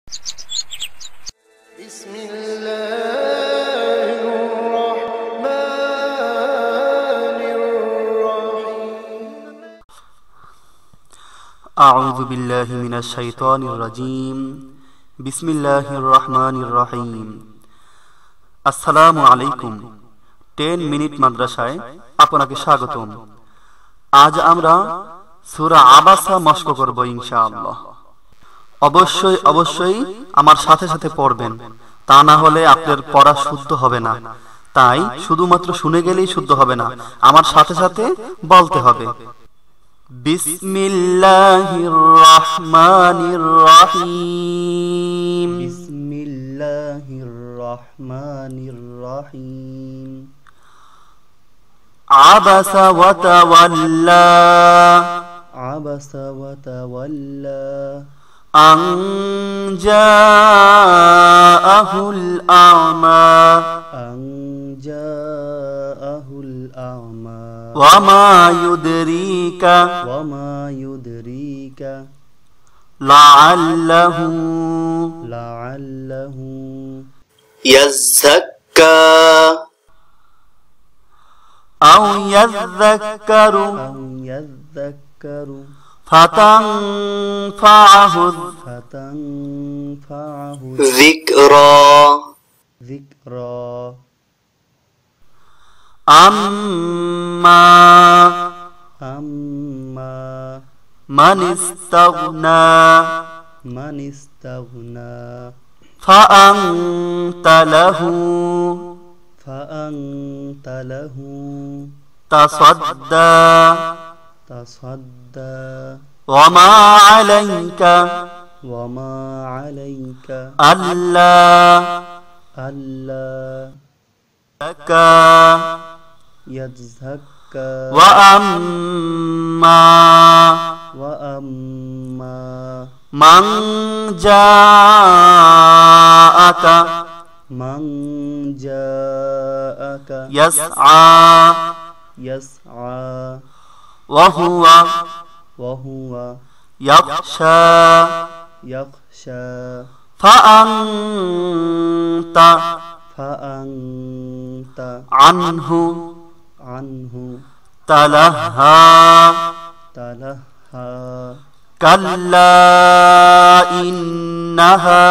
আউযু বিল্লাহি মিনাশ শাইতানির রাজীম। বিসমিল্লাহির রহমানির রহিম। আসসালামু আলাইকুম। 10 মিনিট মাদ্রাসায় আপনাকে স্বাগতম। আজ আমরা সূরা আবাসা মস্ক করব ইনশাআল্লাহ। অবশ্যই আমার সাথে সাথে পড়বেন, তা না হলে আপনার পড়া শুদ্ধ হবে না। তাই শুধুমাত্র শুনে গেলেই শুদ্ধ হবে না, আমার সাথে সাথে বলতে হবে। বিসমিল্লাহির রহমানির রহিম। বিসমিল্লাহির রহমানির রহিম। আবাসা ওয়া তাওয়াল্লা। আবাসা ওয়া তাওয়াল্লা। আন জাআহুল আ'মা। আন জাআহুল আ'মা। ওয়া মা ইউদরিকা। ওয়া মা ইউদরিকা। লাআল্লাহু ইয়াযাক্কা। আও ইয়াযাক্কারু ফাতানফাআহু যিকরা। আম্মা মানিস্তাগনা ফাআনতা লাহু তাসাদ্দা। ওয়া মা আলাইকা আল্লা ইয়াযাক্কা। ওয়া আম্মা মান জাআকা ইয়াসআ ওয়া হুয়া ইয়াখশা ফাআনতা আনহু তালাহা। কাল্লা ইন্নাহা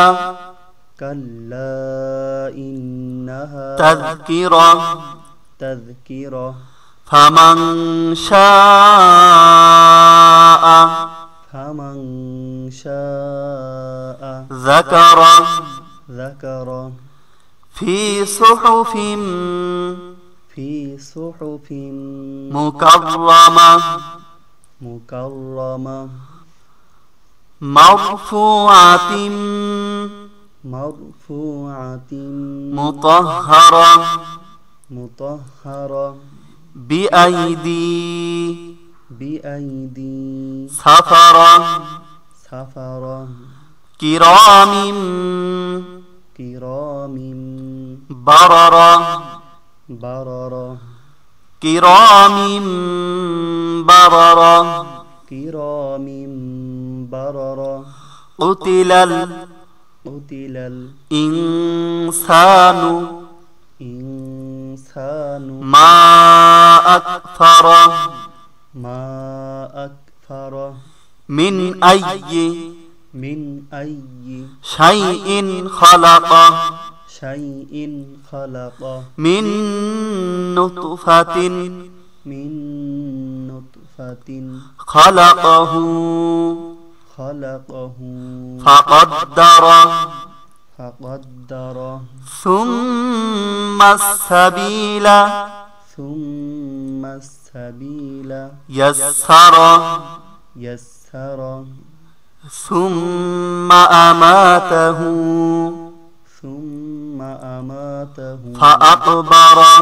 তাযকিরা ফামান শাআ যাকারা ফি সুহুফিন মুকাররামাহ মারফুআতিন মুতাহহারা বিআইদি সাফারা কিরামিন বারারা কুতিলাল ইনসানু মা আকফারা মিন আইয়ি শাইইন খালাকা মিন নুতফাতিন খালাকাহু ফাকাদ্দারা সুম্মাস সাবিলা ইয়াসসারা সুম্মা আমাতাহু ফাআকবারা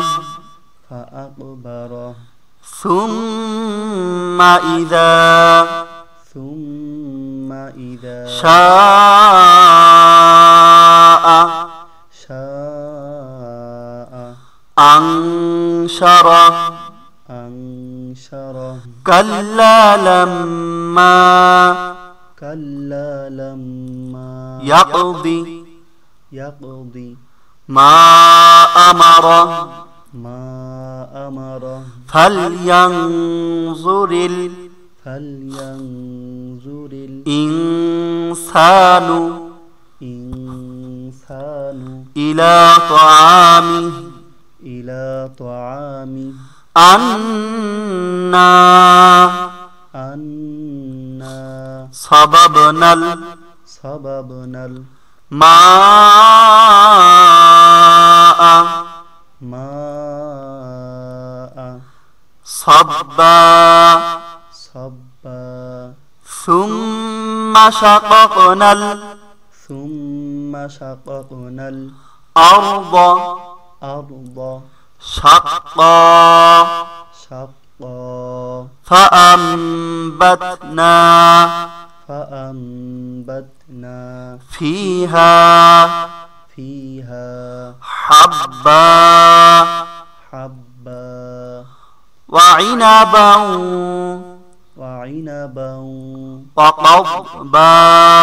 সুম্মা ইযা শাআ আনশারা কাল্লা লাম্মা يقضي يقضي ما أمر ما أمر فلينظر فلينظر الإنسان الإنسان إلى طعامه إلى طعامه أنا أنا صببنا صببنا الماء الماء صبا صبا ثم شققنا ثم شققنا الأرض الأرض شقا شقا فأنبتنا فأنبتنا فيها فيها حبا حبا وعنبا وعنبا وقضبا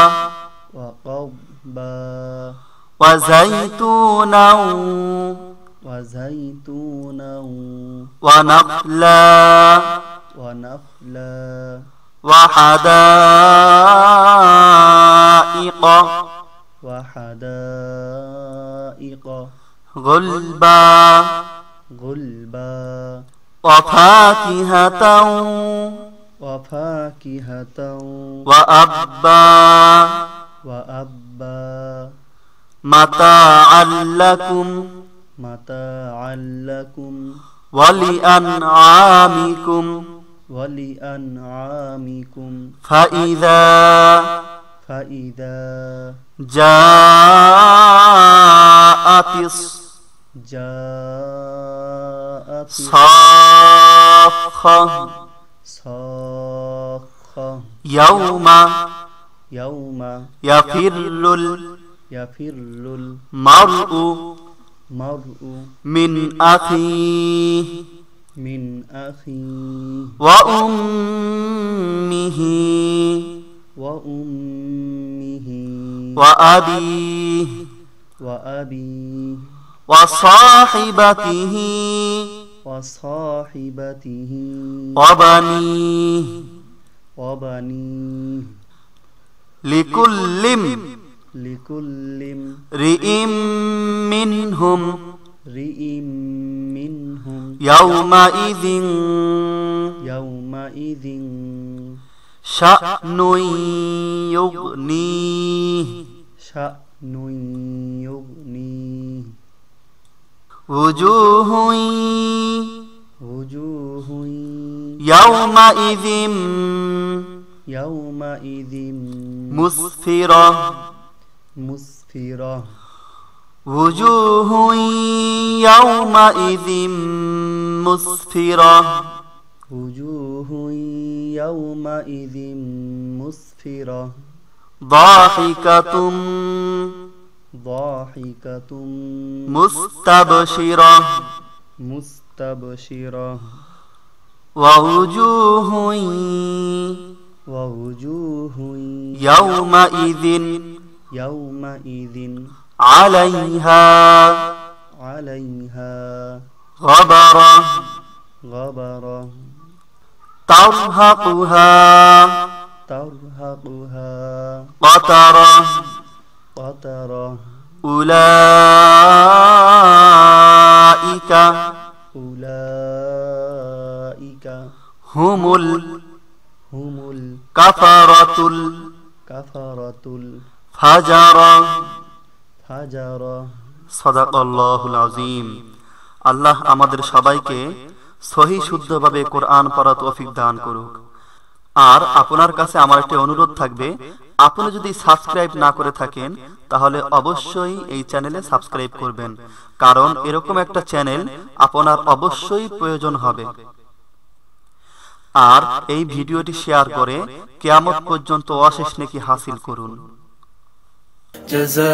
وقضبا وزيتونا وزيتونا ونخلا ونخلا وحدائق وحدائق غلبا غلبا وفاكهة وفاكهة وأبا وأبا متاعا لكم متاعا لكم ولأنعامكم ولأنعامكم فإذا فإذا جاءت جاءت الصاخة صاخة يوم يوم يفر يفر المرء المرء من أخيه من أخيه وأمه وأمه وأبيه وأبيه وصاحبته وصاحبته وبنيه وبنيه لكل لكل امرئ منهم امرئ منهم يومئذ يومئذ شأن يغنيه شأن يغنيه وجوه وجوه يومئذ يومئذ مسفرة مسفرة وجوه يومئذ مسفرة وجوه يومئذ مسفرة ضاحكة ضاحكة مستبشرة مستبشرة ووجوه ووجوه يومئذ يومئذ عليها عليها غبرة غبرة ترهقها ترهقها قترة قترة أولئك أولئك هم هم الكفرة الكفرة الفجرة الفجرة সাদাকাল্লাহুল আযীম। আল্লাহ আমাদের সবাইকে সহি শুদ্ধভাবে কোরআন পড়ার তৌফিক দান করুক। আর আপনার কাছে আমার একটি অনুরোধ থাকবে, আপনি যদি সাবস্ক্রাইব না করে থাকেন তাহলে অবশ্যই এই চ্যানেলে সাবস্ক্রাইব করবেন, কারণ এরকম একটা চ্যানেল আপনার অবশ্যই প্রয়োজন হবে। আর এই ভিডিওটি শেয়ার করে কিয়ামত পর্যন্ত অশেষ নেকি হাসিল করুন।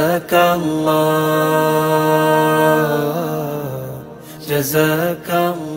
জাযাকাল্লাহ জাযাকাল্লাহ।